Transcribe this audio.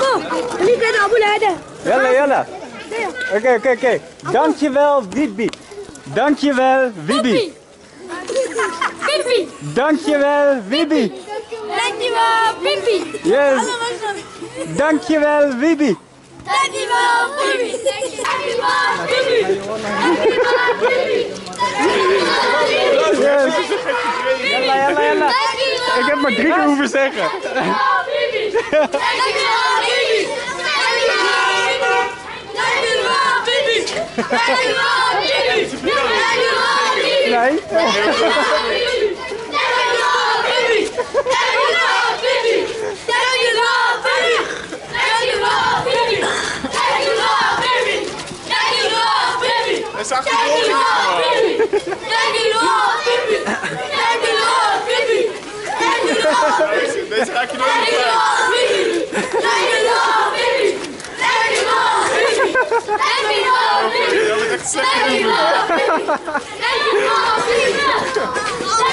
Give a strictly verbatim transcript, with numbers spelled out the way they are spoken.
اللي كان ابو الهدى. يلا يلا. Oké, oké, oké. Dankjewel, Bibi. Dankjewel, Bibi. Bibi. Dankjewel, Bibi. Dankjewel, Bibi. Yes. Dankjewel, Bibi. Dankjewel, Bibi. Dankjewel, Bibi. Dankjewel, Bibi. Yes. Jalla, jalla, jalla. Ik heb maar drie keer hoeven zeggen. Dankjewel, Bibi. Dankjewel, Bibi. Dankjewel, Bibi. Dankjewel, Bibi. Dankjewel, Bibi. Nee. Dankjewel, Bibi. Dankjewel, Bibi. Dankjewel, Bibi. Dankjewel, Bibi. Dankjewel, Bibi. Dankjewel, Bibi. Dankjewel, Bibi. Hij zag die rol niet Dankjewel, Bibi. Dankjewel, Bibi. Dankjewel, Bibi. Dankjewel, Bibi. Deze raak je nooit meer kwijt. Dankjewel, Bibi. Dankjewel, Bibi. Dankjewel, Bibi. Dankjewel, Bibi. Dat is echt slecht. Dankjewel, Bibi. Dankjewel, Bibi.